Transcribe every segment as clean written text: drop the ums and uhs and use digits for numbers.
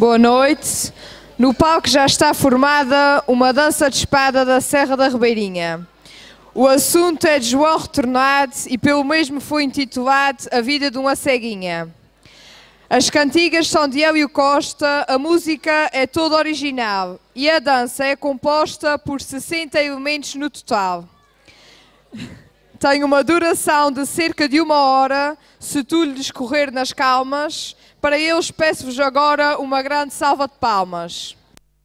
Boa noite. No palco já está formada uma dança de espada da Serra da Ribeirinha. O assunto é de João Retornado e pelo mesmo foi intitulado A Vida de uma Ceguinha. As cantigas são de Hélio Costa, a música é toda original e a dança é composta por 60 elementos no total. Tem uma duração de cerca de 1 hora, se tudo lhes correr nas calmas. Para eles peço-vos agora uma grande salva de palmas.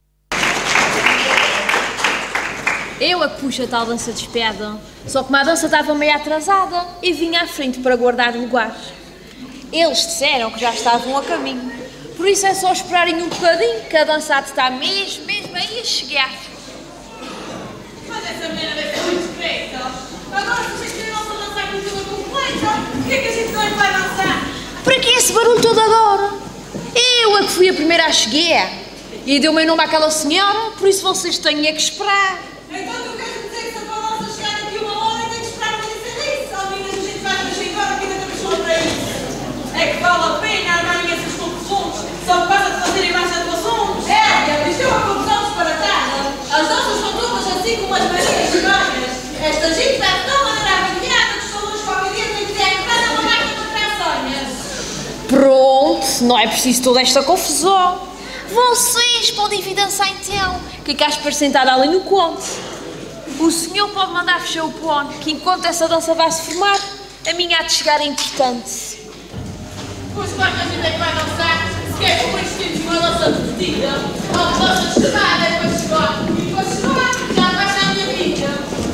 Eu a que puxo a tal dança de espada, só que a dança estava meio atrasada e vinha à frente para guardar o lugar. Eles disseram que já estavam a caminho, por isso é só esperarem um bocadinho que a dança está mesmo aí a chegar. Mas essa menina deve ser muito discreta. Agora se vocês querem nossa dançar com tudo completa, por que é que a gente não vai dançar? Para que esse barulho todo agora? Eu a que fui a primeira a chegar e deu o meu nome àquela senhora, por isso vocês têm é que esperar. Então tu queres dizer que se a tua dança chegar aqui 1 hora e tem que esperar para dizer isso? Ao menos a gente vai para 5 horas que ainda temos só para isso. É que vale a pena armarem essas confusões, só que passa de fazerem mais atuações. Isto é uma confusão disparatada. As danças são todas assim como as marias estranhas. Esta gente está de tal maneira aviliada que os salões qualquer dia têm que ter cada uma máquina de trações. Pronto, não é preciso toda esta confusão. Vocês podem vir dançar então, que cá para sentada ali no conto. O senhor pode mandar fechar o ponto, que enquanto essa dança vai se formar, a minha há de chegar é importante. Pois claro que a gente é que vai dançar, se quer que depois temos uma dança repetida, ou uma dança de estada, é para chegar, e para chegar, já vai ser a minha vida.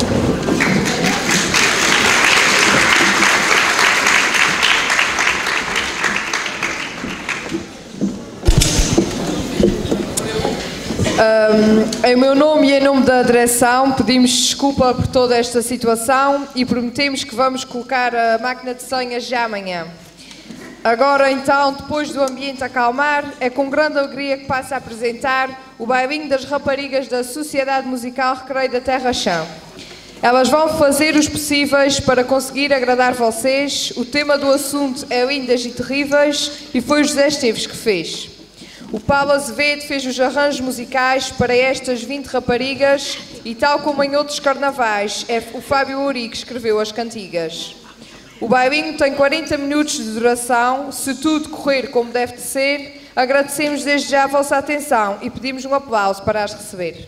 Em meu nome e em nome da direção, pedimos desculpa por toda esta situação e prometemos que vamos colocar a máquina de senhas já amanhã. Agora então, depois do ambiente acalmar, é com grande alegria que passo a apresentar o bailinho das raparigas da Sociedade Musical Recreio da Terra Chão. Elas vão fazer os possíveis para conseguir agradar vocês. O tema do assunto é Lindas e Terríveis e foi o José Esteves que fez. O Paulo Azevedo fez os arranjos musicais para estas 20 raparigas e, tal como em outros carnavais, é o Fábio Uri que escreveu as cantigas. O bailinho tem 40 minutos de duração. Se tudo correr como deve de ser, agradecemos desde já a vossa atenção e pedimos um aplauso para as receber.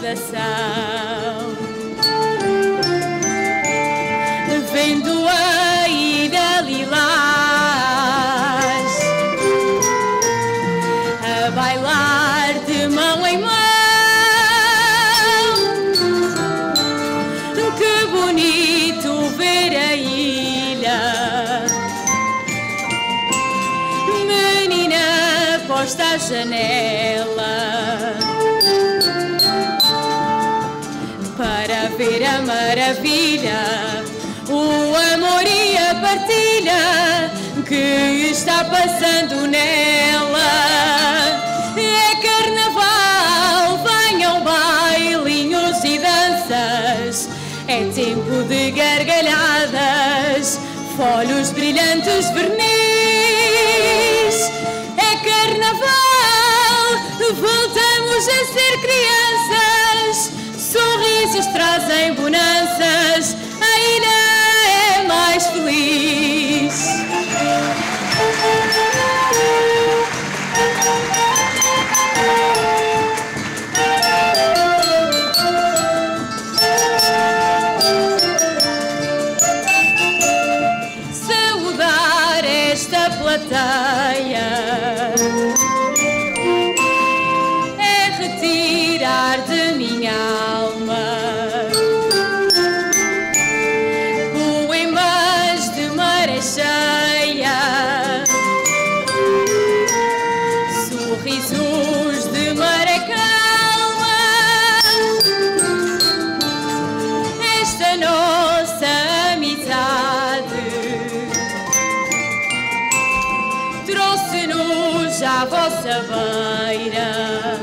recordação. Vendo a ilha lilás a bailar de mão em mão, que bonito ver a ilha, menina posta à janela, para ver a maravilha, o amor e a partilha que está passando nela. É carnaval, venham bailinhos e danças, é tempo de gargalhadas, folhos brilhantes, verniz. É carnaval, voltamos a ser crianças, sorrisos trazem bonanças, a ilha é mais feliz. Saudar esta plateia é retirar de minha alma poemas de maré cheia, sorrisos de maré calma. Esta nossa amizade trouxe-nos à vossa beira,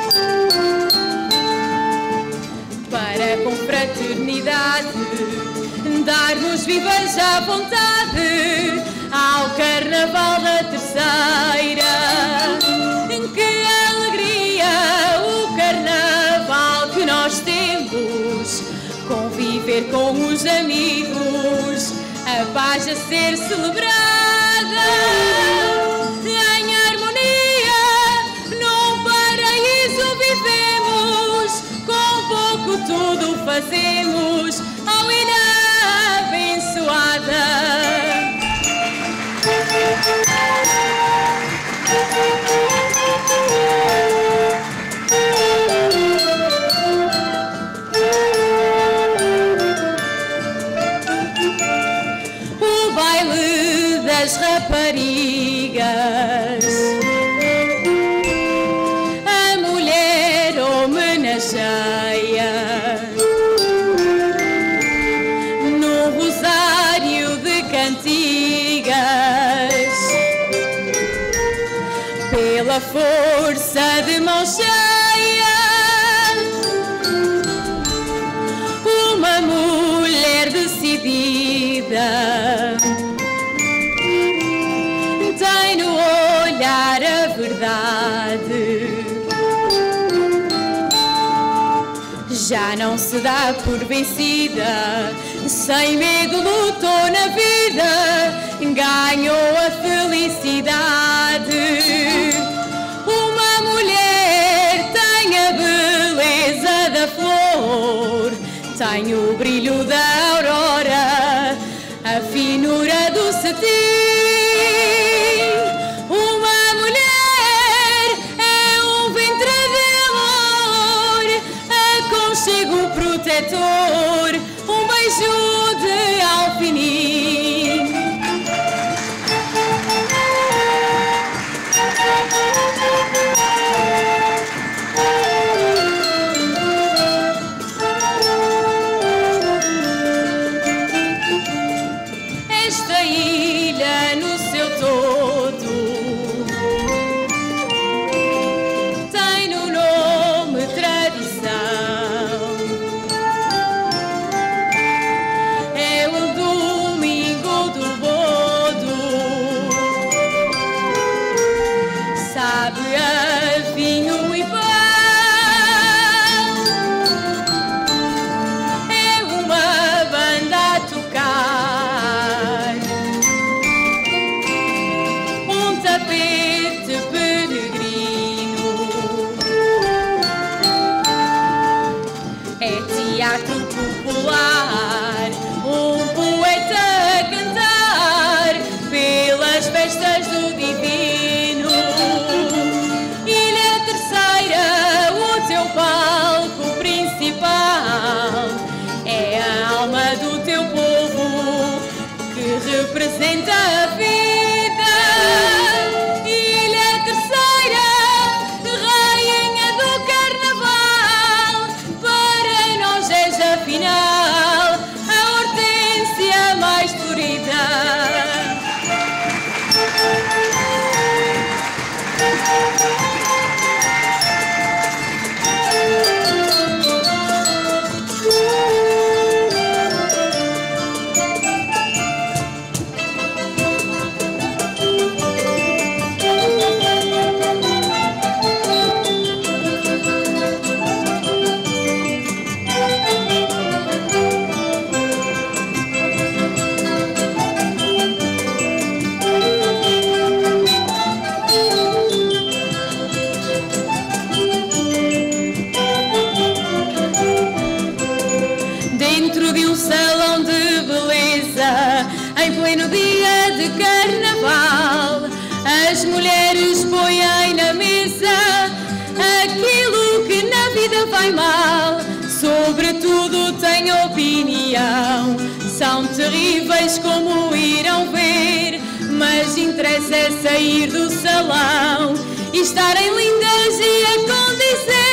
para com fraternidade dar-nos vivas à vontade ao carnaval da terceira. Que alegria o carnaval que nós temos, conviver com os amigos, a paz a ser celebrada. Em harmonia, num paraíso vivemos, com pouco tudo fazemos, ó ilha abençoada. O baile das raparigas, a mulher homenageia no rosário de cantigas, pela força de mão cheia, uma mulher decidida tem no olhar a verdade, já não se dá por vencida, sem medo lutou na vida, ganhou a felicidade. Uma mulher tem a beleza da flor, tem o brilho da aurora, a finura do cetim. Uma mulher é um ventre de amor, aconchego protetor, um beijo de alfinim. Esta ilha no seu todo tem no nome tradição, é o domingo do bodo, sabe a vinho e pão, é uma banda a tocar representa a vida. Ilha Terceira, rainha do carnaval, para nós és afinal a hortência mais florida. No dia de carnaval, as mulheres põem na mesa aquilo que na vida vai mal. Sobretudo têm opinião, são terríveis como irão ver, mas interessa é sair do salão e estarem lindas e a condizer.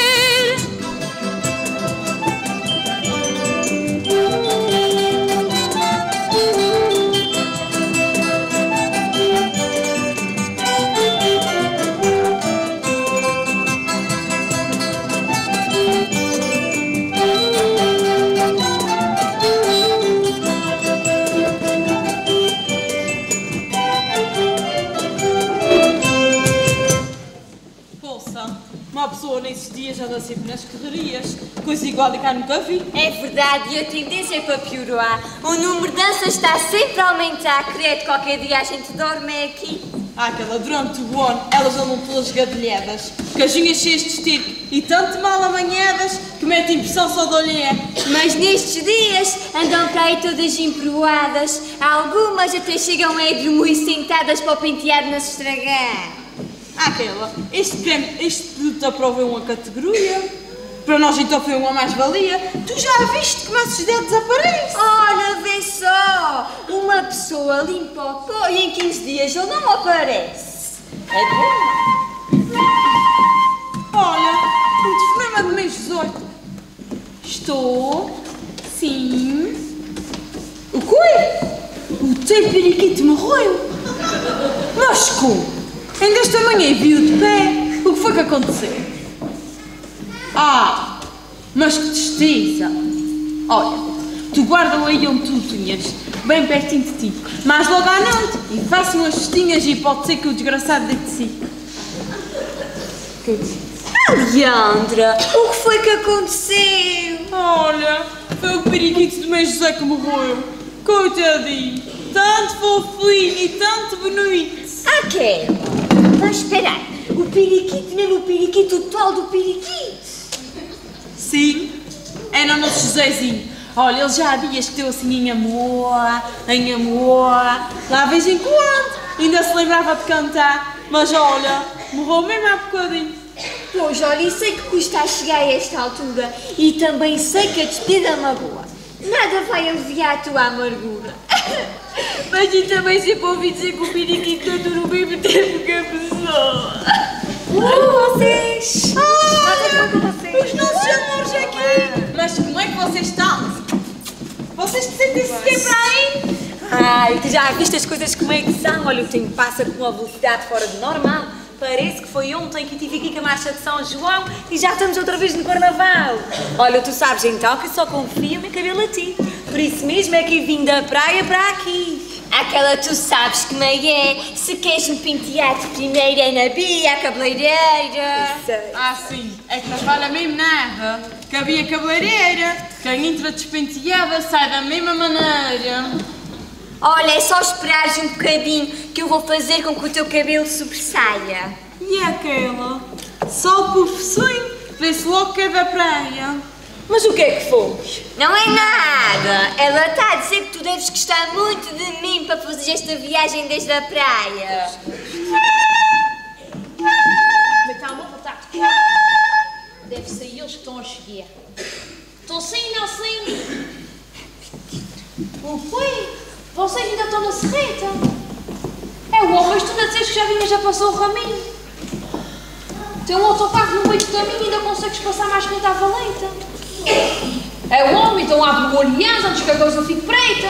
Uma pessoa nesses dias anda sempre nas correrias, coisa igual de cá nunca vi. É verdade, e a tendência é para piorar. O número de danças está sempre a aumentar. Credo, qualquer dia a gente dorme aqui. Aquela durante o ano, elas andam todas gadilhadas, casinhas cheias de estirpe e tanto mal amanhadas que mete impressão só de olhar. Mas nestes dias andam para aí todas emproadas. Algumas até chegam a dormir sentadas para o penteado não se estragar. Aquela, este produto aprova uma categoria, para nós então foi uma mais-valia. Tu já viste como esses dedos desaparecem? Olha, vê só, uma pessoa limpa o pó e em 15 dias ele não aparece. É bom? Olha, um telefonema de mês 18. Estou, sim. O quê? O teu periquito morreu? Mas como? Ainda esta manhã viu de pé. O que foi que aconteceu? Ah, mas que tristeza. Olha, tu guarda-o aí onde tu tinhas, bem pertinho de ti. Mas logo à noite, e faça umas festinhas e pode ser que o desgraçado dê de si. Leandra, o que foi que aconteceu? Olha, foi o periquito do mês José que morreu. Coitadinho, tanto fofinho e tanto bonito. Aquela. Mas espera aí, o periquito, mesmo o periquito, o tal do periquito? Sim, era o nosso Josézinho. Olha, ele já há dias que deu assim em amor, lá de vez em quando. Ainda se lembrava de cantar, mas olha, morreu mesmo há bocadinho. Pois, olha, e sei que custa a chegar a esta altura e também sei que a despedida magoa. Nada vai aliviar a tua amargura. Mas eu também sempre ouvi dizer que o periquito não dura o mesmo tempo que a pessoa. Vocês! Os nossos amores aqui! Mas como é que vocês estão? Vocês sentem-se sempre aí? Ai, tu já viste as coisas como é que são? Olha, o tempo passa com uma velocidade fora de normal. Parece que foi ontem que tive aqui com a marcha de São João e já estamos outra vez no Carnaval. Olha, tu sabes então que só confio no meu cabelo a ti. Por isso mesmo é que vim da praia para aqui. Aquela tu sabes como é, se queres um penteado primeiro é na Bia, a cabeleireira. Ah, sim, é que não vale mesmo nada. Que a Bia cabeleireira, quem entra despenteada sai da mesma maneira. Olha, é só esperares um bocadinho que eu vou fazer com que o teu cabelo sobressaia. E aquela? Só o professorinho, vê-se logo que é da praia. Mas o que é que foi? Não é nada. Ela está a dizer que tu deves gostar muito de mim para fazer esta viagem desde a praia. Deve ser eles que estão a chegar. Estão saindo, não saindo. O quê? Vocês ainda estão na serreta. É o homem, mas tu ainda dizes que já vinha, já passou o raminho. Tem um autocarro no meio do caminho e ainda consegues passar mais que não está valenta. É o homem, então abre o olho e anda antes que a coisa fique preita.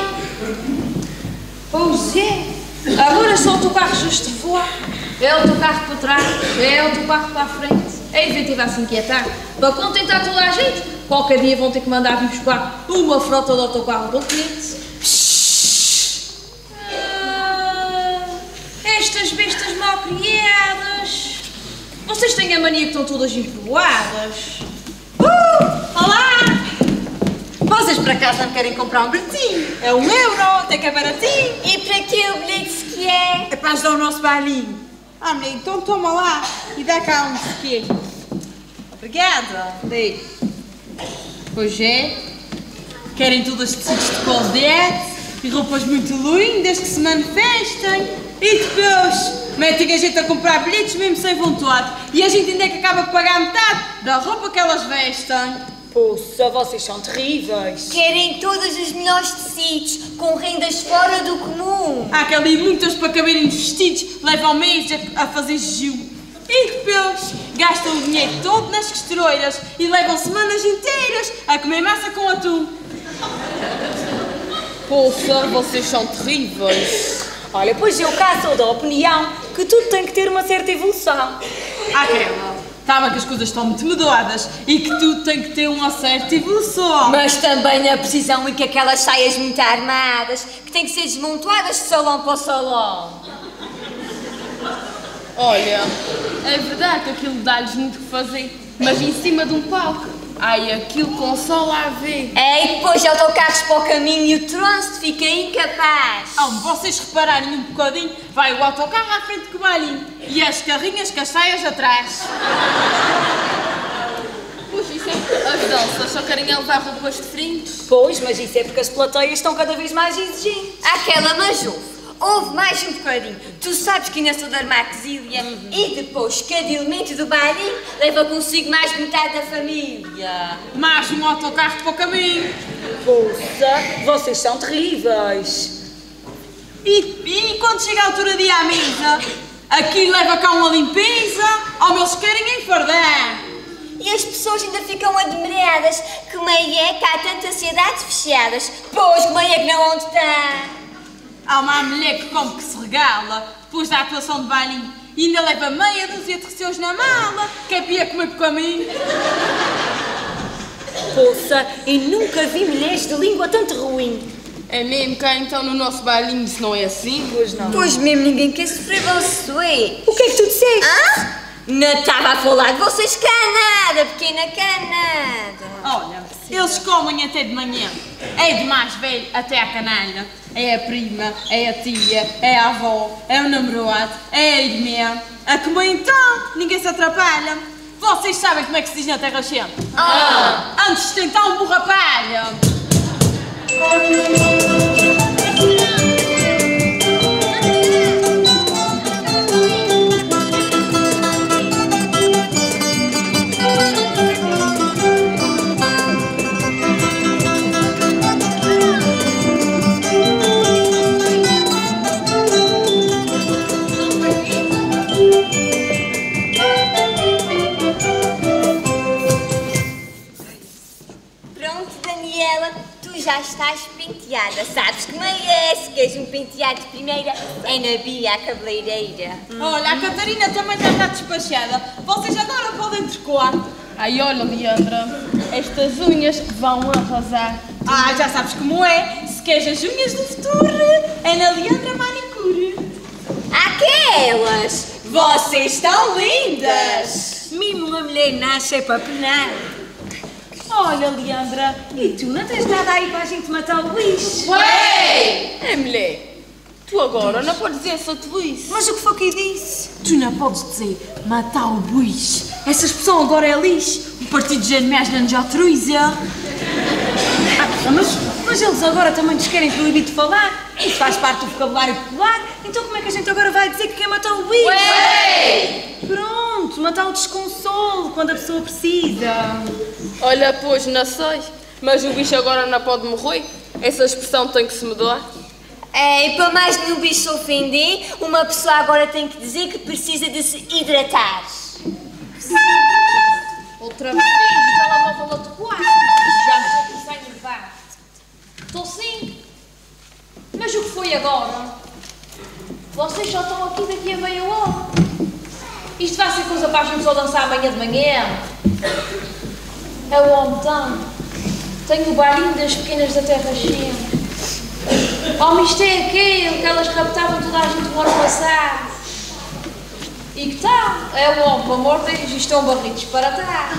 Pois é. Agora só o autocarro justo voar. É o autocarro para trás, é o autocarro para a frente. É inventiva a se inquietar. Para contentar toda a gente, qualquer dia vão ter que mandar vir buscar uma frota de autocarro do cliente. Estas bestas mal criadas. Vocês têm a mania que estão todas empovoadas. Olá! Vocês por acaso não querem comprar um bilhetinho? É €1, até que é baratinho. E para que o bilhete se quer? É para ajudar o nosso bailinho. Ah, menino, então toma lá e dá cá um quê? Obrigada. Dei. Pois é. Querem todas tecidos de colete e roupas muito lindas que se manifestem. E depois metem a gente a comprar bilhetes mesmo sem vontade. E a gente ainda é que acaba de pagar metade da roupa que elas vestem. Poxa, vocês são terríveis. Querem todos os melhores tecidos, com rendas fora do comum. Há que ali muitas para caberem nos vestidos, levam meses a fazer jejum. E depois gastam o dinheiro todo nas costureiras e levam semanas inteiras a comer massa com atum. Poxa, vocês são terríveis. Olha, pois eu cá sou da opinião que tudo tem que ter uma certa evolução. Aquela, estava que as coisas estão muito mudadas e que tudo tem que ter uma certa evolução. Mas também a precisão e que aquelas saias muito armadas, que têm que ser desmontadas de salão para salão. Olha, é verdade que aquilo dá-lhes muito o que fazer, mas em cima de um palco. Ai, aquilo com sol a ver. É, e depois autocarros para o caminho e o trânsito fica incapaz. Vocês repararem um bocadinho, vai o autocarro à frente com o bailinho e as carrinhas com as saias atrás. Puxa, isso é as danças, só querem levar roupas diferentes. Pois, mas isso é porque as plateias estão cada vez mais exigentes. Aquela majou. Houve mais um bocadinho. Tu sabes que ainda sou da Armaxília e depois cada elemento do bailinho leva consigo mais metade da família. Mais um autocarro para o caminho. Poxa, vocês são terríveis. E quando chega a altura de ir à mesa, aqui leva cá uma limpeza, ou eles querem enfardar. E as pessoas ainda ficam admiradas. Como é que há tantas cidades fechadas? Pois, como é que não onde está? Há uma mulher que como que se regala depois da atuação de bailinho e ainda leva meia dúzia de receus na mala, que é para ir comer por caminho. Poxa, e nunca vi mulheres de língua tanto ruim. É mesmo cá então no nosso bailinho, se não é assim? Pois não. Pois mesmo, ninguém quer sofrer você. O que é que tu disseste? Não estava a falar de vocês cá nada, pequena canada. Olha, eles comem até de manhã. É de mais velho até à canalha. É a prima, é a tia, é a avó, é o namorado, é a irmã. A comer então, ninguém se atrapalha. Vocês sabem como é que se diz na terra cheia? Antes de tentar um borrapalha. Já estás penteada, sabes como é esse? Queres um penteado de primeira? É na Bia, a cabeleireira. Olha, a Catarina também já está despachada. Vocês agora podem trocar. Ai, olha, Leandra, estas unhas vão arrasar. Já sabes como é. Se queres as unhas do futuro, é na Leandra Manicure. Aquelas! Vocês estão lindas! Mesmo uma mulher nasce é para penar. Olha, Leandra, e tu não tens nada aí para a gente matar o Luís? Ué! É mulher, tu agora não podes dizer essa tolice. Mas o que foi que eu disse? Tu não podes dizer matar o buis. Essa expressão agora é lixo. O partido de Germés não nos autoriza. Mas eles agora também nos querem proibir de falar. Isso faz parte do vocabulário popular. Então como é que a gente agora vai dizer que quer matar o Luís? Ué! Pronto, matar o desconsolo quando a pessoa precisa. Olha, pois, não sei, mas o bicho agora não pode morrer. Essa expressão tem que se mudar. E para mais nenhum bicho se ofender, uma pessoa agora tem que dizer que precisa de se hidratar. Outra vez, ela volta lá de quarto. Já me aqui sai nervado. Estou sim. Mas o que foi agora? Vocês só estão aqui daqui a meia hora. Isto vai ser coisa para a gente só dançar amanhã de manhã. É o homem tanto. Tenho o barinho das pequenas da terra cheia. Homem, isto é aquele que elas raptavam toda a gente no ano passado. E que tal? É o homem, pelo amor de Deus, isto é um barrito disparatado.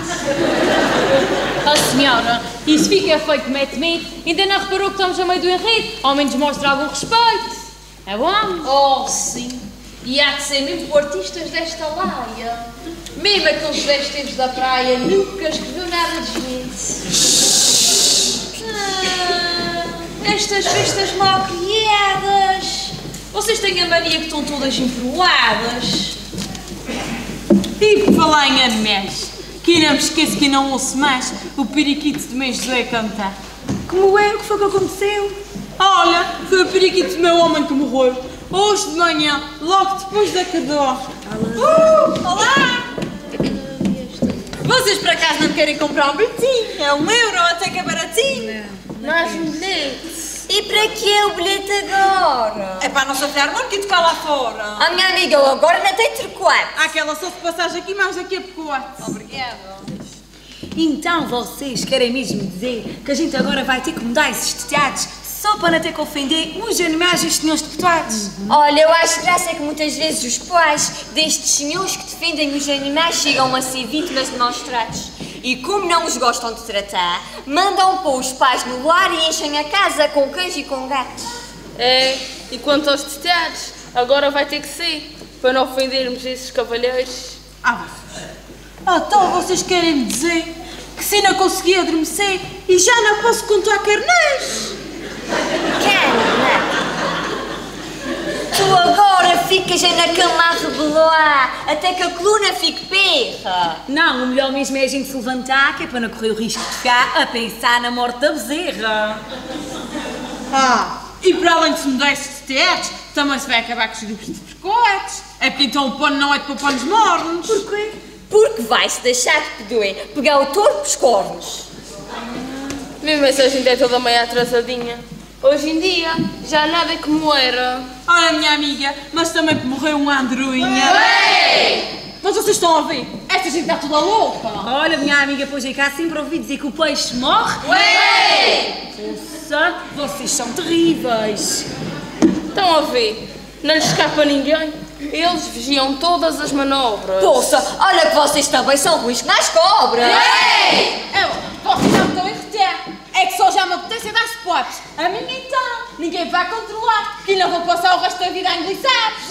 Oh senhora, isso fica feito mete-mete, ainda não reparou que estamos a meio do enredo? Ao menos mostra algum respeito. É bom? Oh, sim. E há de ser mesmo artistas desta laia. Mesmo aqueles vestes da praia nunca escreveu nada de gente. Estas festas mal criadas. Vocês têm a mania que estão todas emproadas. E por falar em animais, que não me esqueço que não ouço mais o periquito de mês José cantar. Como é? O que foi que aconteceu? Olha, foi o periquito do meu homem que morreu. Hoje de manhã, logo depois da cador. Olá! Vocês por acaso não querem comprar um bilhetinho? É €1, até que é baratinho. Mas bilhete. E para que o bilhete agora? É para a nossa filarmónica e tocar lá fora. Oh, minha amiga, eu agora não tenho trocoate. Há aquela só de passagem aqui, mais daqui a pouco. Obrigada. Então vocês querem mesmo dizer que a gente agora vai ter que mudar esses teatros só para não ter que ofender os animais e os senhores deputados? Olha, eu acho graça é que muitas vezes os pais destes senhores que defendem os animais chegam a ser vítimas de maus tratos. E como não os gostam de tratar, mandam pôr os pais no lar e enchem a casa com cães e com gatos. É, e quanto aos teatros, agora vai ter que ser, para não ofendermos esses cavalheiros. Então vocês querem me dizer que se não consegui adormecer e já não posso contar carneiros? Caramba! Tu agora ficas aí na cama a rebolar, até que a coluna fique perra. Não, o melhor mesmo é a gente se levantar, que é para não correr o risco de ficar a pensar na morte da bezerra. E para além de se mudar esses teatros, também se vai acabar com os grupos de biscoitos. É porque então o pano não é de pôr panos mornos. Porquê? Porque vai-se deixar de pegar o touro pelos cornos. Mesmo essa gente é toda meio atrasadinha. Hoje em dia, já nada é como era. Olha, minha amiga, mas também morreu uma androinha. Mas vocês estão a ver? Esta gente está toda louca. Olha, minha amiga, pois é cá sempre ouvi dizer que o peixe morre. Poxa, vocês são terríveis. Estão a ver? Não lhes escapa ninguém. Eles vigiam todas as manobras. Poxa, olha que vocês também são ruins como as cobras. Vocês já me estão a irritar. É que só já me apetece dar spots. A minha então. Ninguém vai controlar. Que não vou passar o resto da vida a engolir sapos.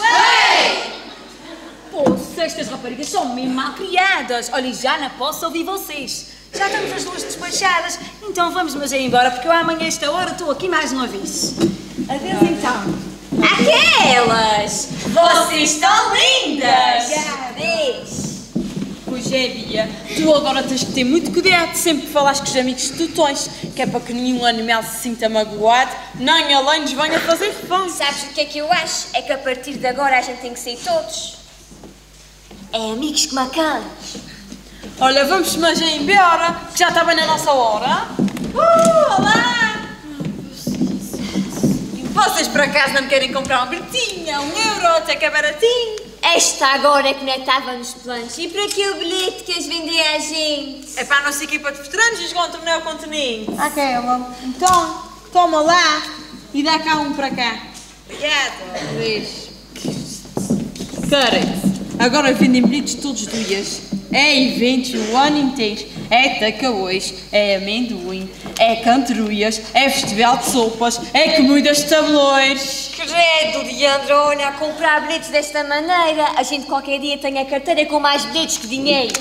Poxa, estas raparigas são mesmo mal criadas. Olha, já não posso ouvir vocês. Já estamos as duas despachadas. Então vamos mas ir embora, porque eu amanhã a esta hora estou aqui mais uma vez. Adeus então. Aquelas! Vocês estão lindas! Adeus! Pois é, Bia. Tu agora tens que ter muito cuidado sempre que falas com os amigos que tu tens, que é para que nenhum animal se sinta magoado, nem além nos venha fazer refém. Sabes o que é que eu acho? É que a partir de agora a gente tem que ser todos. É amigos como cães. Olha, vamos mas já embora, que já está bem na nossa hora. Olá! Vocês por acaso não me querem comprar um bilhetinho? €1, até que é baratinho. Esta agora é que não estava nos planos. E para que o bilhete que as vender a gente? É para a nossa equipa de veteranos e jogam um torneio ao continente. Aquela. Então, toma lá e dá cá um para cá. Obrigada. Beijo. Cara, agora vendem bilhetes todos os dias. É eventos o ano inteiro. É tacaões, é amendoim, é cantaruias, é festival de sopas, é comida de tabuleiros. Credo, Leandro, olha, a comprar bilhetes desta maneira, a gente qualquer dia tem a carteira com mais bilhetes que dinheiro.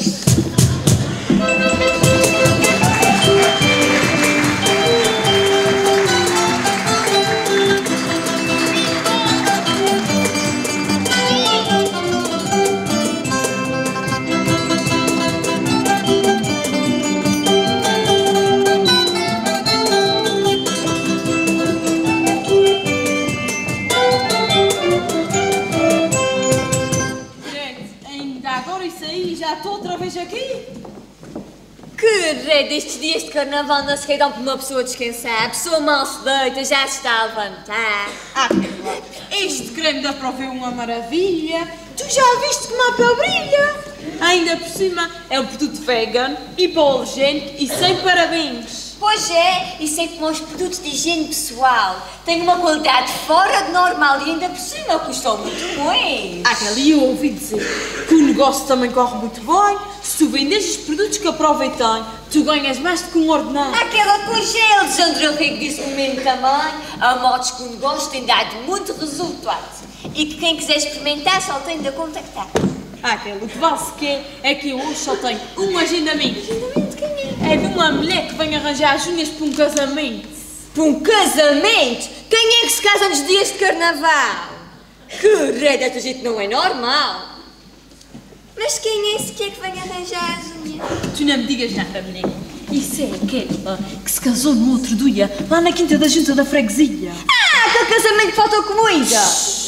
estou outra vez aqui. Que rei, destes dias de carnaval não se queiram para uma pessoa descansar. A pessoa mal se deita, já se está a levantar. Este creme da Prove é uma maravilha. Tu já viste como a pele brilha? Ainda por cima é um produto vegan, hipoalergénico e sem parabéns. Pois é, e sei como os produtos de higiene pessoal têm uma qualidade fora de normal e ainda por cima custam muito muito. Ali eu ouvi dizer que o negócio também corre muito bem. Se tu vendes os produtos que a Prove tem, tu ganhas mais do que um ordenado. Aquela com gel de Sandro Rico disse o mesmo também. A modos que o negócio tem dado muito resultado. E que quem quiser experimentar só tem de contactar. O que vale-se é que eu hoje só tenho um agendamento. Agendamento quem é? É de uma mulher que vem arranjar as unhas para um casamento. Para um casamento? Quem é que se casa nos dias de carnaval? Que rei, desta gente não é normal. Mas quem é sequer que vem arranjar as unhas? Tu não me digas nada, mulher. Isso é aquela que se casou no outro dia, lá na quinta da junta da freguesia. Aquele casamento que faltou comida.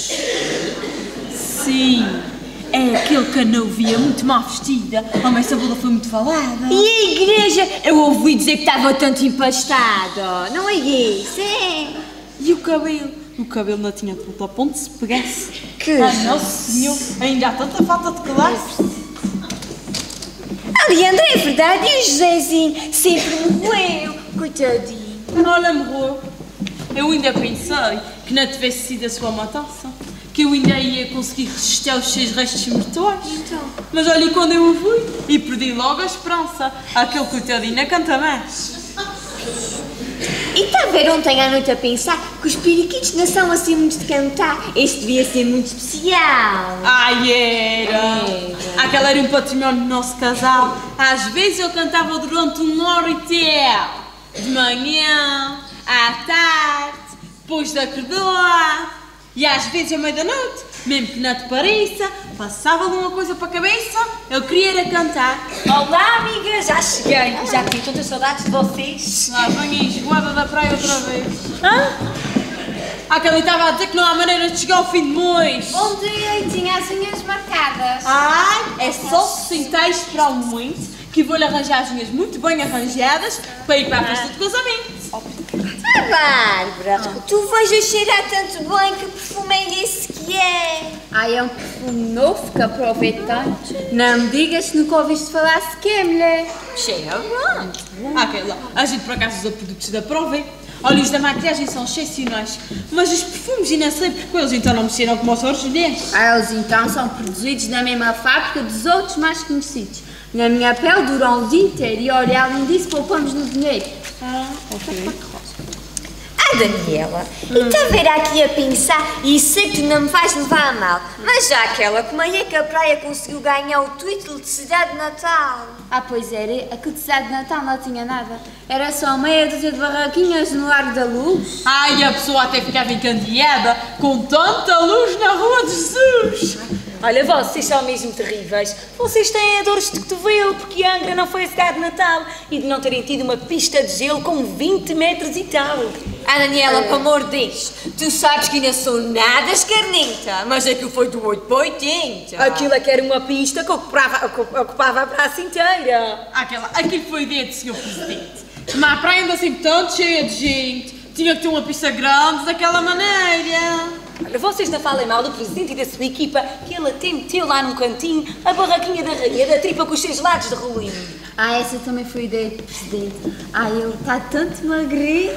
Sim, é aquele que a noivia muito mal vestida. Mas essa boda foi muito falada. E a igreja? Eu ouvi dizer que estava tanto empastada. Não é isso, é? E o cabelo? O cabelo não tinha tanto a ponto se pegasse. Que? Nosso Senhor, ainda há tanta falta de classe. Leandro, é verdade, e o Josézinho sempre morreu, coitadinho. Olha, morreu. Eu ainda pensei que não tivesse sido a sua matança, que eu ainda ia conseguir resistir aos seus restos mortais. Então. Mas olha, quando eu o vi, e perdi logo a esperança, aquele coitadinho não canta mais. E está a ver ontem à noite a pensar que os periquitos não são assim muito de cantar. Este devia ser muito especial. Era! Aquela era um património do nosso casal. Às vezes eu cantava durante 1h30. De manhã, à tarde, depois da acordar. E às vezes à meia da noite, mesmo que não te pareça, passava-lhe uma coisa para a cabeça, eu queria era cantar. Olá, amiga, já cheguei. Já tinha tantas saudades de vocês. Lá vem a enjoada da praia outra vez. Aquela estava a dizer que não há maneira de chegar ao fim de mês. Bom dia, e tinha as unhas marcadas. É só se sentar e esperar um momento que vou-lhe arranjar as unhas muito bem arranjadas para ir para a festa de casamento. Bárbara, tu vais a cheirar tanto bem, que perfume é esse que é? É um perfume novo que aproveito tanto. Não me digas que nunca ouviste falar sequer, mulher. Cheira bem. A gente por acaso usa produtos da Prove. Olha, os da maquilhagem são excepcionais, mas os perfumes ainda sei porque eles então não mexeram como os originais. Eles então são produzidos na mesma fábrica dos outros mais conhecidos. Na minha pele duram o dia inteiro e olha, além disso poupamos no dinheiro. Daniela, e está a ver aqui a pensar, e sei que tu não me vais levar a mal, mas já aquela, como é que a praia conseguiu ganhar o título de cidade de Natal? Pois era, a que de cidade de Natal não tinha nada. Era só meia dúzia de barraquinhas no Largo da Luz. E a pessoa até ficava encandeada com tanta luz na Rua de Jesus. Olha, vocês são mesmo terríveis. Vocês têm dores de cotovelo porque Angra não foi a cidade de Natal e de não terem tido uma pista de gelo com 20 metros e tal. Daniela, pelo amor de Deus, tu sabes que ainda sou nada escarnenta, mas aquilo foi do 8 para 80. Aquilo é que era uma pista que ocupava a praça inteira. Aquilo foi ideia do Sr. Presidente. Mas a praia anda sempre tanto cheia de gente. Tinha que ter uma pista grande daquela maneira. Olha, vocês não falem mal do presidente e da sua equipa, que ele até meteu lá num cantinho a barraquinha da rainha da tripa com os seus lados de rolinho. Essa também foi ideia do presidente. Ele está tanto magrinho.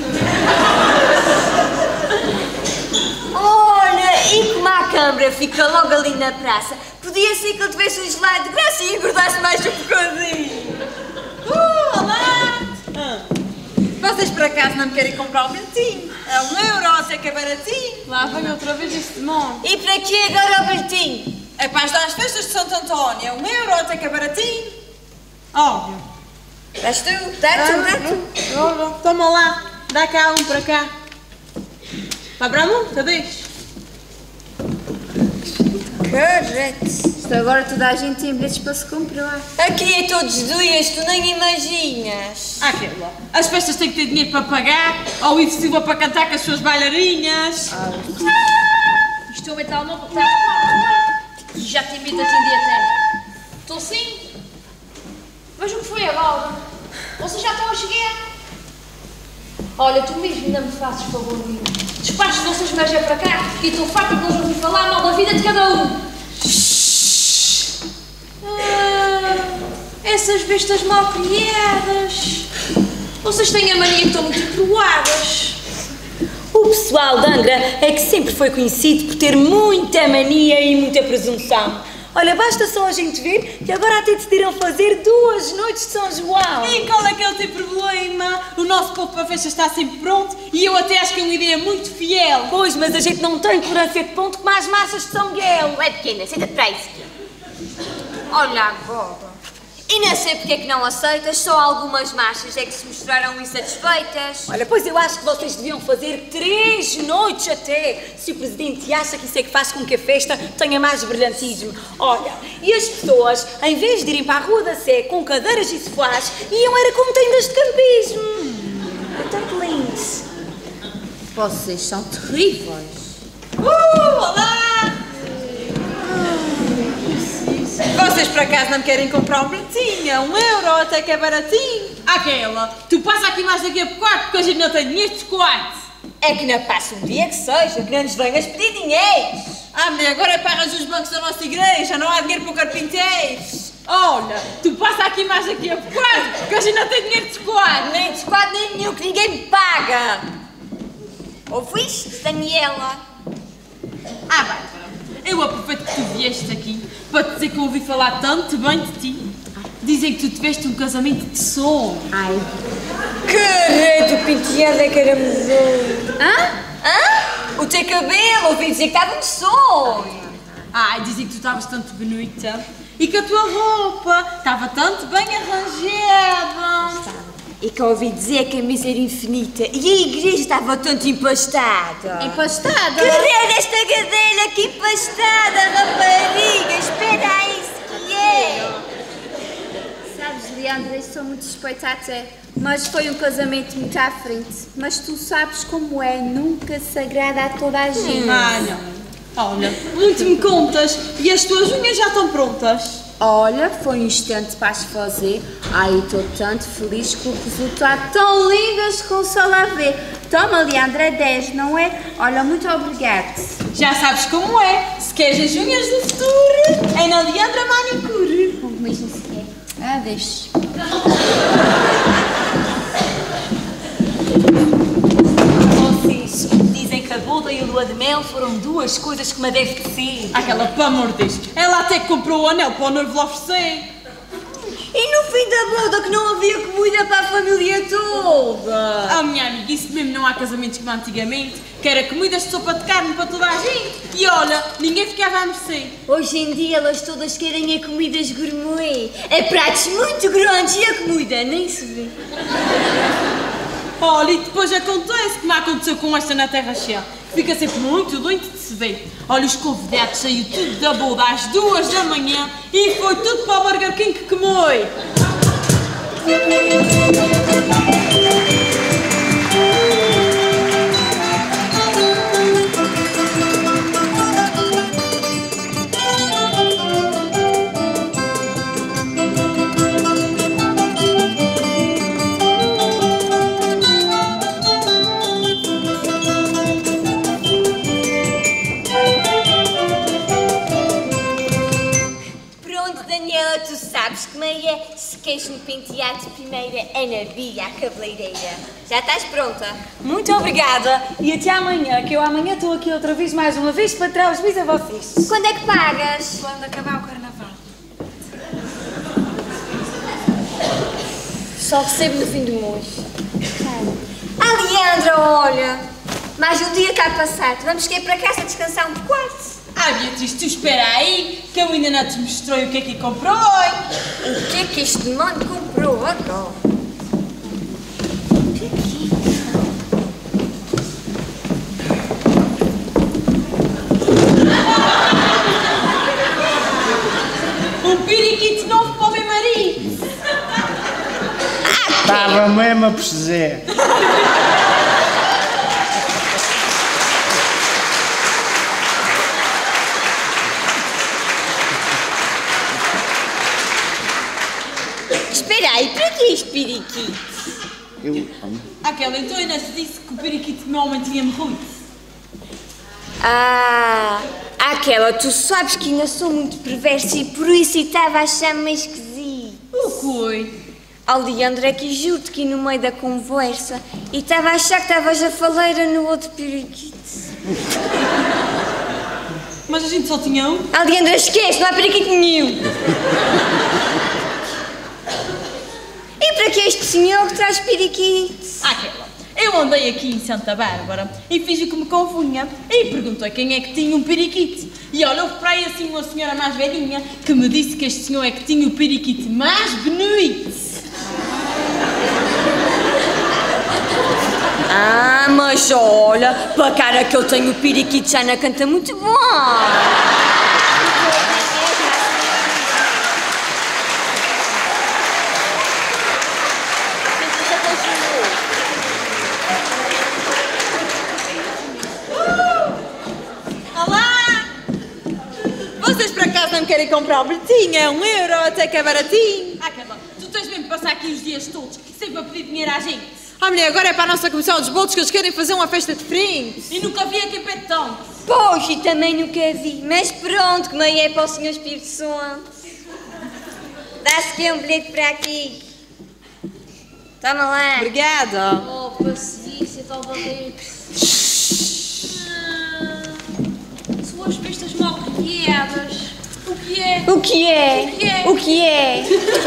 Olha, e como a câmara fica logo ali na praça, podia ser que ele tivesse um gelado de graça e engordasse mais um bocadinho. Olá! Vocês por acaso não me querem comprar um bilhetinho? É €1, sei que é baratinho. Lá vem outra vez este demônio. E para que agora o bilhetinho? É para ajudar as festas de Santo António. É €1, sei que é baratinho. Óbvio. Dás tu, dá tu. Toma lá, dá cá um para cá. Vai para a multa, deixa. Correto. Isto agora toda a gente tem bilhetes para se comprar. Aqui é todos os dias, tu nem imaginas. As festas têm que ter dinheiro para pagar, ou o Ivo Silva para cantar com as suas bailarinas. Isto é o metal novo, está e já tem medo de atender até. Estou sim. Mas o que foi agora? Vocês já estão a chegar? Olha, tu mesmo ainda me fazes favor de mim. Despacho os vossos mais é para cá e estou farta de não ouvir falar mal da vida de cada um. Essas bestas mal criadas. Vocês têm a mania que estão muito cruadas. O pessoal de Angra é que sempre foi conhecido por ter muita mania e muita presunção. Olha, basta só a gente ver que agora até decidiram fazer 2 noites de São João. E qual é que é o teu problema? O nosso povo para a festa está sempre pronto e eu até acho que é uma ideia muito fiel. Pois, mas a gente não tem tolerância de ponto como as massas de São Miguel. É pequena, senta-te para isso. Olha agora. E não sei porque é que não aceitas, só algumas machas é que se mostraram insatisfeitas. Olha, pois eu acho que vocês deviam fazer 3 noites até, se o presidente acha que isso é que faz com que a festa tenha mais brilhantismo. Olha, e as pessoas, em vez de irem para a Rua da Sé com cadeiras e sofás, iam era com tendas de campismo. Tanto lindos. Vocês são terríveis. Olá! Vocês por acaso não me querem comprar um bilhetinho? €1 até que é baratinho. Aquela, tu passa aqui mais daqui a bocado porque a gente não tem dinheiro de chocolate. É que não passa um dia que seja, que não nos venhas pedir dinheiro. Mulher, agora é para arranjar os bancos da nossa igreja, não há dinheiro para o carpinteiro. Olha, tu passa aqui mais daqui a bocado porque a gente não tem dinheiro de chocolate. Nem de squad nem nenhum, que ninguém me paga. Ouviste, Daniela? Bárbara, eu aproveito que tu vieste aqui para te dizer que eu ouvi falar tanto bem de ti. Dizem que tu tiveste um casamento de sonho. Caralho, o penteado é que era medonho. O teu cabelo, ouvi dizer que estava de sonho. Dizem que tu estavas tanto bonita e que a tua roupa estava tanto bem arranjada. E que ouvi dizer que a mesa era infinita e a igreja estava tanto empastada. Empastada? Caralho, esta cadeira que empastada, rapariga! Espera aí, isso que é! Sabes, Leandra, eu sou muito suspeita até, mas foi um casamento muito à frente. Mas tu sabes como é, nunca se agrada a toda a gente. Não. Olha, muito me contas e as tuas unhas já estão prontas. Olha, foi um instante para as fazer. Ai, estou tanto feliz com o resultado tão lindas com o sol a ver. Toma, Leandra, 10, não é? Olha, muito obrigada. Já sabes como é. Se queres as unhas do futuro, é na Leandra Manicure. Como mesmo se quer. Deixa. Vocês dizem que a boda e a lua de mel foram 2 coisas que me deve de ser. Aquela, pelo amor de Deus, ela até que comprou o anel para o noivo lhe oferecer. E no fim da boda que não havia comida para a família toda. Minha amiga, isso mesmo não há casamentos como antigamente, que era comidas de sopa de carne para toda a gente. E olha, ninguém ficava a mercê. Hoje em dia elas todas querem é comidas gourmet. É pratos muito grandes e a comida nem se vê. Olha, e depois acontece como aconteceu com esta na Terra Cheia. Fica sempre muito doente de se ver. Olha, os convidados saiu tudo da boda às 2 da manhã e foi tudo para o Burger King que comeu. Tu sabes como é, se queres um penteado de primeira é na Bia, a cabeleireira. Já estás pronta? Muito obrigada e até amanhã, que eu amanhã estou aqui outra vez, mais uma vez, para trazer os bis a vocês. Quando é que pagas? Quando acabar o carnaval. Só recebo no fim do mês. Leandra, olha, mais um dia está a passar. Vamos querer para casa descansar um bocado. Beatriz, tu espera aí, que eu ainda não te mostrei o que é que comprou hoje. O que é que este demônio comprou agora? Um periquito novo para o meu marido. Estava mesmo a perceber. Espera aí, para que este periquito? Aquela então ainda se disse que o periquito do meu homem tinha morrido. Ah, aquela, tu sabes que ainda sou muito perversa e por isso estava a achar-me esquisito. O coi? Leandro, é que juro-te que no meio da conversa e estava a achar que estavas a falar no outro periquito. Mas a gente só tinha um. Leandro, esquece, não há periquito nenhum. E para que este senhor que traz periquitos? Aquela. Eu andei aqui em Santa Bárbara e fiz o que me convinha e perguntei quem é que tinha um periquito. E olha, houve para aí assim uma senhora mais velhinha que me disse que este senhor é que tinha o periquito mais bonito. Ah, mas olha, para a cara que eu tenho, o periquito já não canta muito bom. Olá! Vocês por acaso não querem comprar um bilhetinho? É €1, até que é baratinho. Aquela, tu tens mesmo de passar aqui os dias todos sempre a pedir dinheiro à gente. Mulher, agora é para a nossa comissão dos bolos que eles querem fazer uma festa de frente. E nunca vi aqui pé de tão. Pois, e também nunca vi. Mas pronto, que meio é para o Senhor Espírito Santo. Dá-se que é um bilhete para aqui. Toma lá. Obrigada. Oh, paciência, talvez. Suas vistas mal criadas. O que é? O que é? O que é? O que é?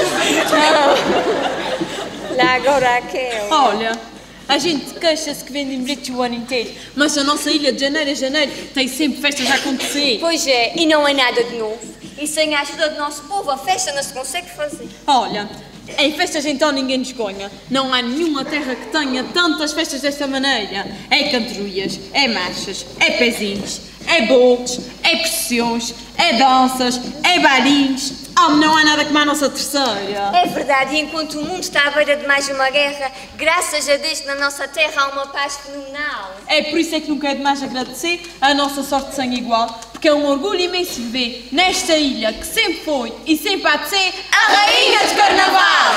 Lá agora aquela. Olha, a gente queixa-se que vendem bilhetes o ano inteiro, mas a nossa ilha de janeiro a janeiro tem sempre festas a acontecer. Pois é, e não é nada de novo. E sem a ajuda do nosso povo, a festa não se consegue fazer. Olha, em festas então ninguém nos conha. Não há nenhuma terra que tenha tantas festas desta maneira. É cantoruias, é marchas, é pezinhos, é bolos, é procissões, é danças, é bailinhos. Não há nada como a nossa terceira. É verdade, e enquanto o mundo está à beira de mais uma guerra, graças a Deus na nossa terra há uma paz fenomenal. É por isso é que nunca é demais agradecer a nossa sorte sem igual, porque é um orgulho imenso viver nesta ilha que sempre foi e sempre há de ser a Rainha de Carnaval!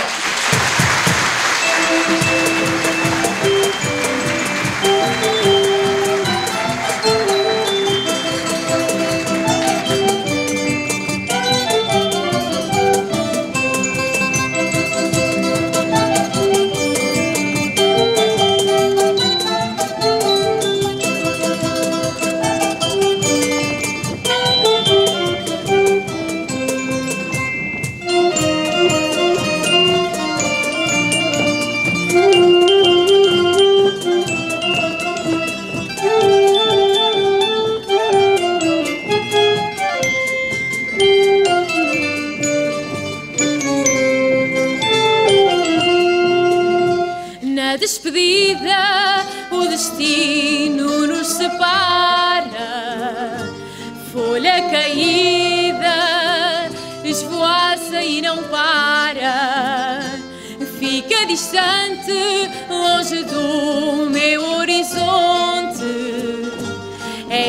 Despedida, o destino nos separa. Folha caída, esvoaça e não para. Fica distante, longe do meu horizonte. É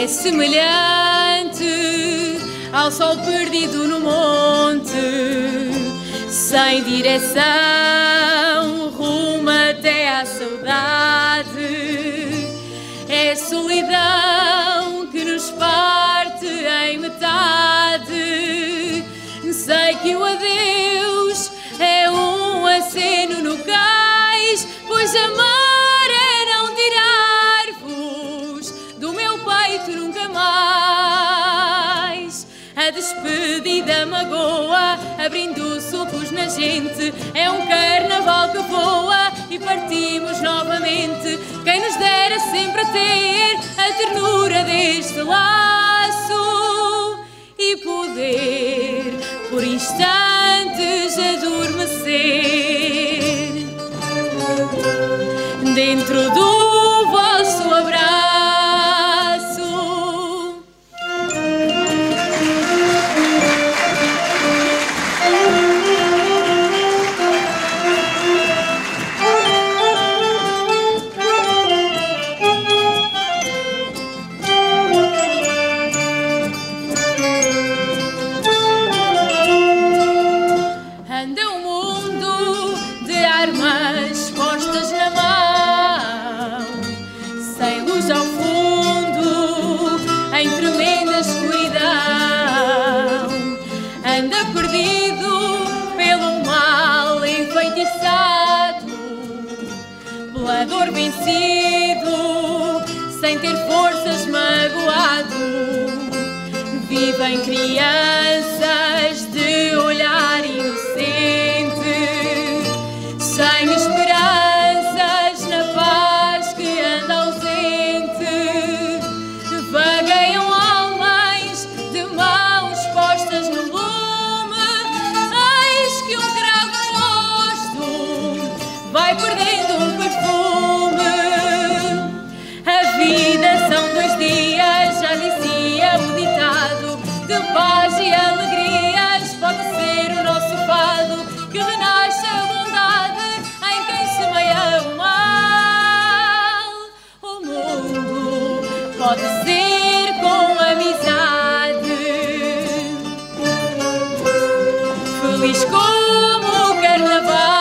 semelhante ao sol perdido no monte, sem direção, rumo até à saudade. É solidão que nos parte em metade. Sei que o adeus é um aceno no cais, pois amar é não tirar-vos do meu peito nunca mais. A despedida magoa, abrindo sulcos na gente. É um carnaval que voa e partimos novamente. Quem nos dera sempre a ter a ternura deste laço e poder por instantes adormecer dentro do vosso abraço. Anda o mundo perdido pelo mal enfeitiçado, pela dor vencido, sem ter forças magoado. Vivem crianças de olhar inocente, sem esperanças na paz que anda ausente. Vagueiam almas de mãos postas no lume, eis que um cravo rosto vai perdendo um perfume. A vida são 2 dias, já dizia o ditado, de paz e alegrias pode ser o nosso fado, que renasce a bondade em quem semeia o mal. O mundo pode ser com amizade, feliz como o carnaval.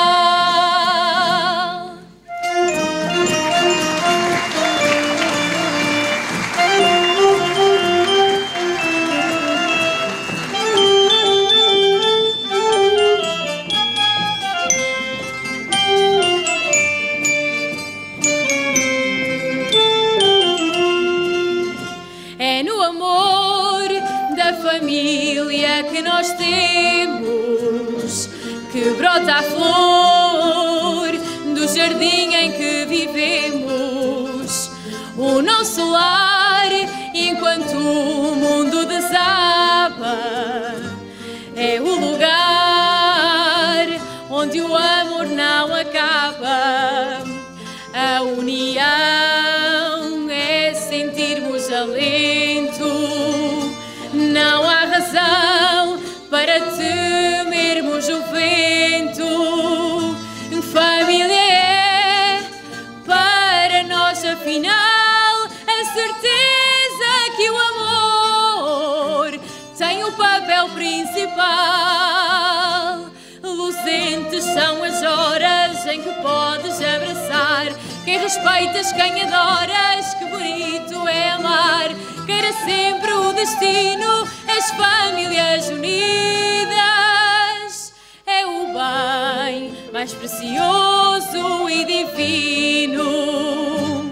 É no amor da família que nós temos que brota a flor do jardim em que vivemos. O nosso lar, enquanto o mundo desaba, é o lugar onde o amor não acaba. A união é sentirmos alento, não há razão para temermos o vento. Família é para nós, afinal, a certeza que o amor tem o papel principal. Luzentes são as horas em que podes abraçar quem respeitas, quem adoras, que bonito é amar. Queira sempre o destino, as famílias unidas. É o bem mais precioso e divino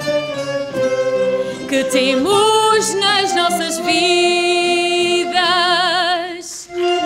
que temos nas nossas vidas.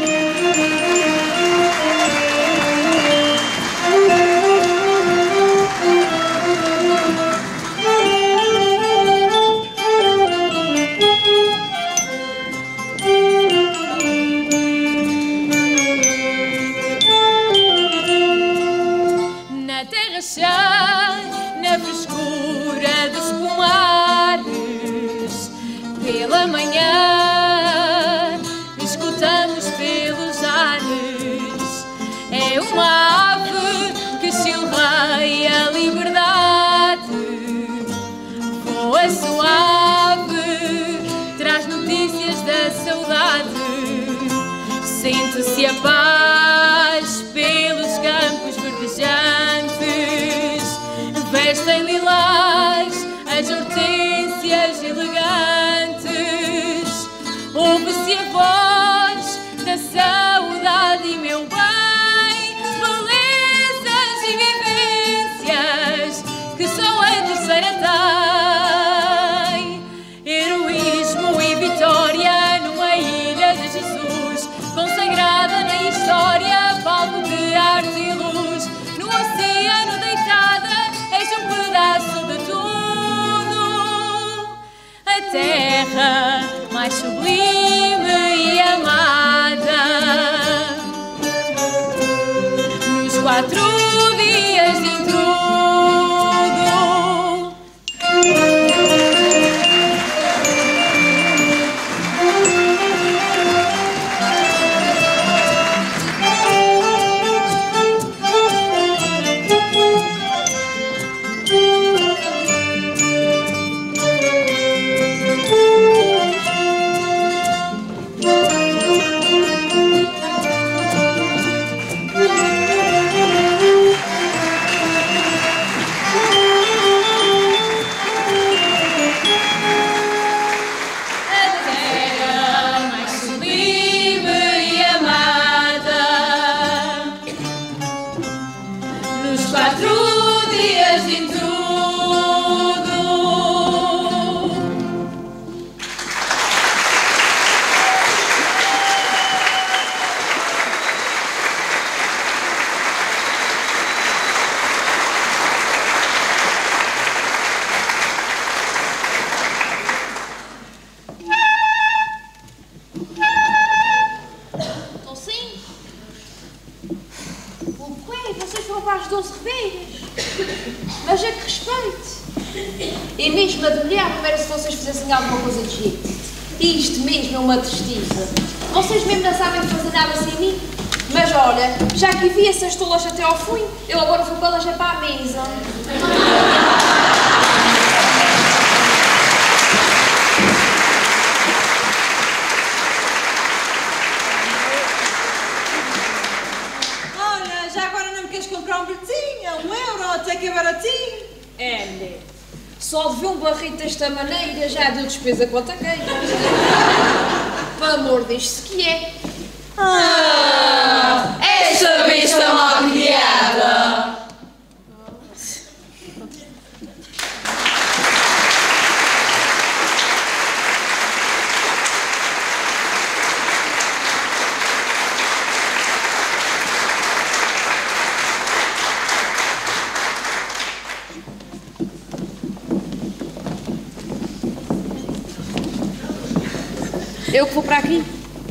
Na frescura dos pomares, pela manhã escutamos pelos ares. É uma ave que silveia a liberdade, voa suave, traz notícias da saudade. Sente-se a paz pelos campos verdejantes, vestem lilás as hortênsias elegantes. Ouve-se a voz da saudade e meu bem, belezas e vivências que só a terceira tem. Heroísmo e vitória numa ilha de Jesus, consagrada na história, palco de arte e luz. No oceano deitada, és um pedaço de tudo. A terra mais sublime e mas é que respeite. E mesmo a de mulher não era se vocês fizessem alguma coisa de jeito. Isto mesmo é uma tristeza. Vocês mesmo não sabem fazer nada sem mim. Mas olha, já que vi essas tolas até ao fim, eu agora vou para para a mesa. Olha, já agora não me queres comprar um bilhetinho? 1 euro, até que é baratinho. É, só de ver um barrito desta maneira já deu despesa quanto a quem. Pelo amor disto que é. Esta besta mal criada! Eu que vou para aqui.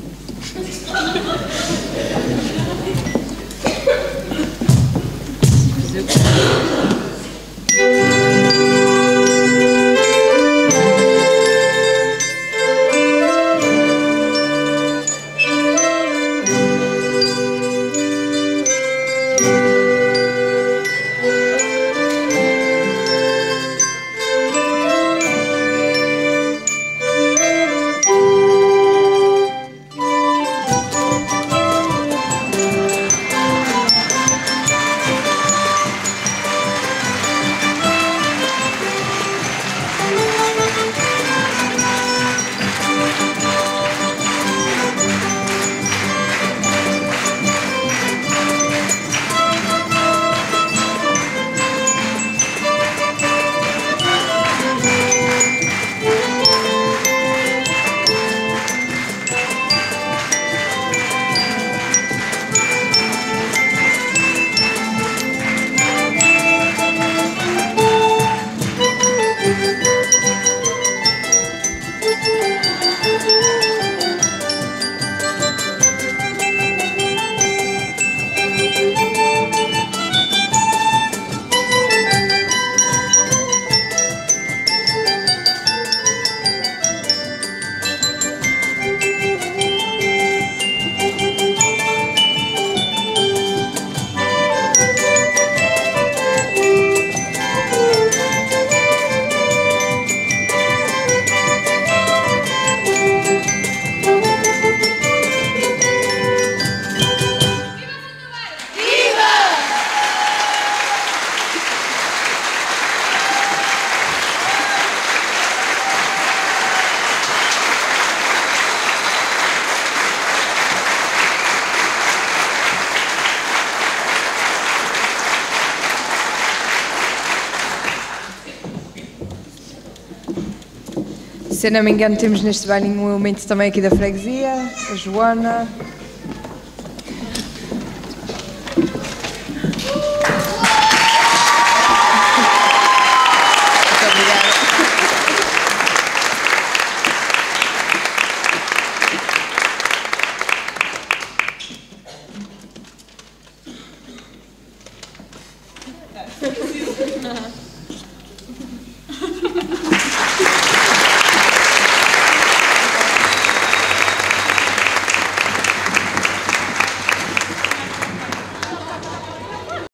Se eu não me engano, temos neste bailinho um elemento também aqui da freguesia, a Joana. Muito obrigada.